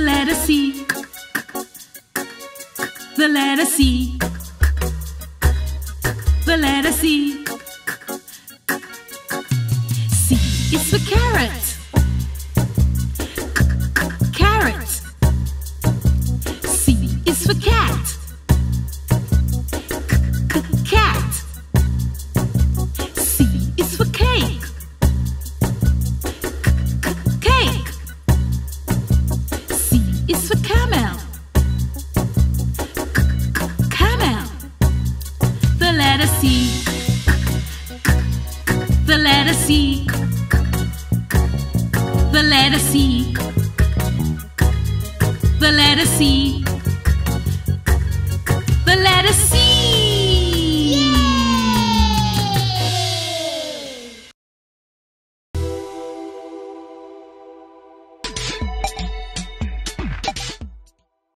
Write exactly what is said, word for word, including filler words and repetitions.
letter C. The letter C. The letter C. C is for carrot. Carrot. C is for cat. Cat. C is for cake. Cake. C is for camel. Camel. The letter C. The letter C. The letter C. The letter C. The letter C.